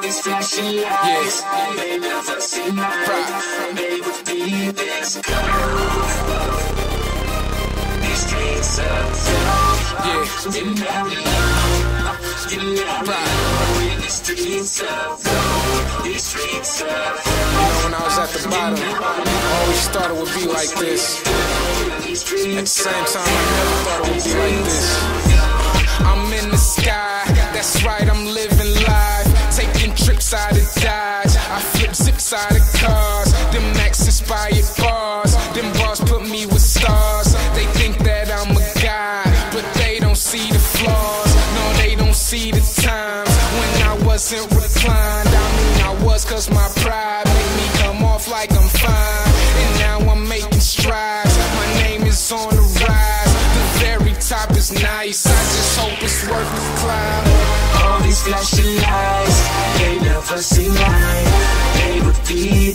these flashing lights, they never seem right. They would be this cold. These streets of gold, you never know, you never know. In these streets of gold, these streets of gold. You know, when I was at the bottom, I always thought it would be like this. At the same time, I never thought it would be like this. I'm in the sky, that's right, I'm living life. Taking trips out of Dodge, I flip zips out of cars. Them Max inspired bars, them bars put me with stars. They think that I'm a god, but they don't see the flaws. No, they don't see the times when I wasn't reclined. I mean I was, cause my pride made me come off like I'm fine. And now I'm making strides, my name is on the rise. The very top is nice, I just hope it's worth the climb. All these flashing lights, they never seem right. They would be